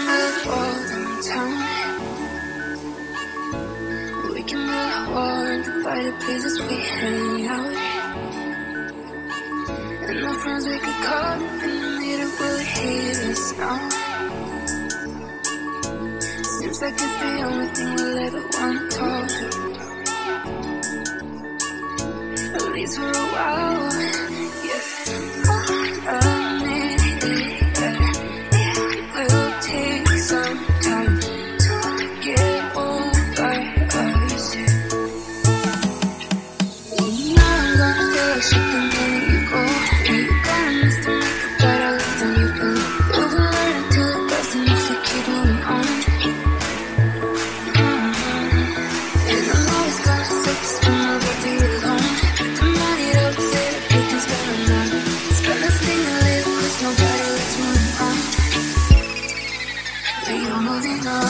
build walls in town. We can build a wall and divide the places we hang out. And our friends we could call in the middle will hate us now. Seems like it's the only thing we'll ever wanna talk about. At least for a while, yeah. We'll take some time to get over us. Now I'm gonna feel like shit the minute you go. And you gotta miss the makeup, but I love when you go. We'll learn until it doesn't if we keep moving on. And I'm always gonna say this when I'll be alone. The money don't say that we can spend on that. Spend this thing a little, cause nobody lets move on. We are moving on.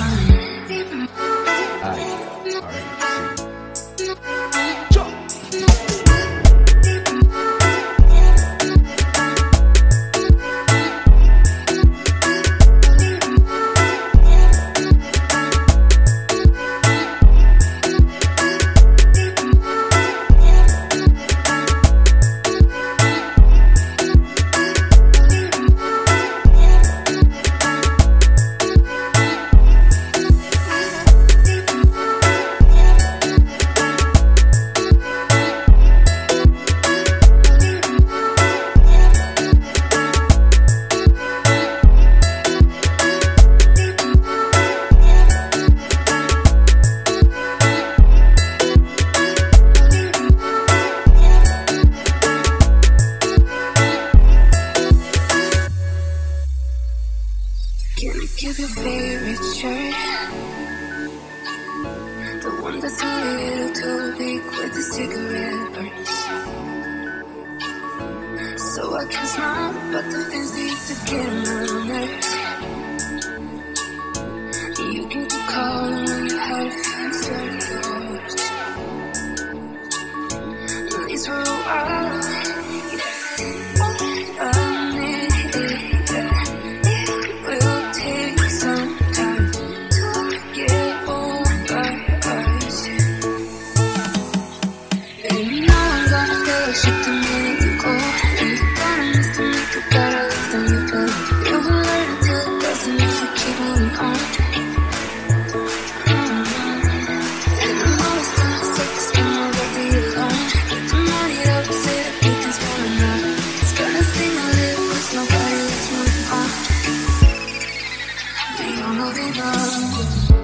Can I give your favorite shirt? The one that's a little too big with the cigarette burns. So I can smile about the things that used to get on my nerves. You can keep calling when you had a feeling sort of yours. At least for a while. Shit the minute you go. And you gotta miss the makeup, but I love when you go. You will learn until it doesn't if you keep moving on. And I'm always gonna say this when I'll be alone. The money that we say that we can spend on that. It's gonna sting a little, cause nobody lets move on. We are moving on.